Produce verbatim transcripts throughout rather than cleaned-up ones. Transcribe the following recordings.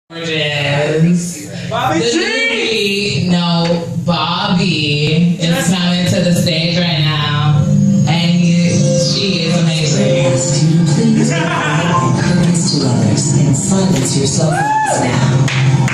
Gorgeous. Bobby the G! Movie, no, Bobby is coming to the stage right now, and he, she is amazing. Please provide purpose to others and silence your cell phones now.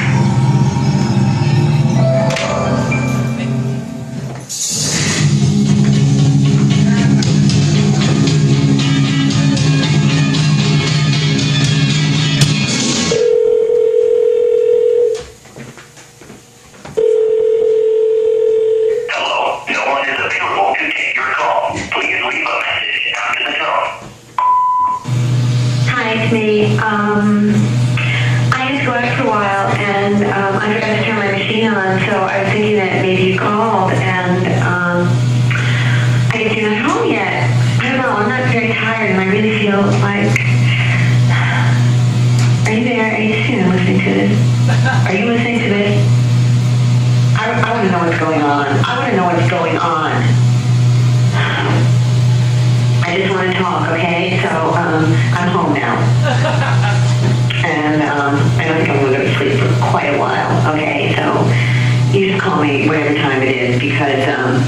Me. Um, I just worked for a while and um, I forgot to turn my machine on, so I was thinking that maybe you called and um, I guess you're not home yet. I don't know, I'm not very tired and I really feel like... Are you there? Are you sitting and listening to this? Are you listening to this? I, I want to know what's going on. I want to know what's going on. I just want to talk, okay? So, um, I'm home now. And, um, I don't think I'm going to go to sleep for quite a while, okay? So, you just call me whatever time it is because, um,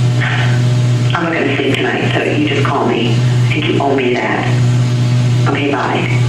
I'm not going to sleep tonight, so you just call me. I think you owe me that. Okay, bye.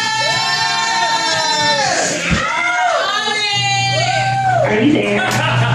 Are you there?